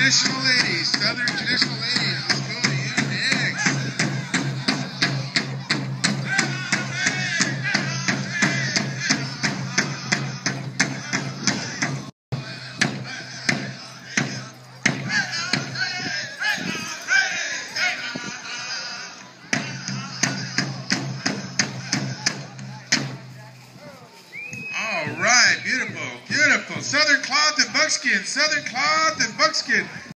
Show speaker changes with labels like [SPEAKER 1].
[SPEAKER 1] traditional ladies. Southern traditional ladies. Let's go to you next. All right, beautiful, beautiful. Southern cloth and buckskin. Southern cloth and buckskin.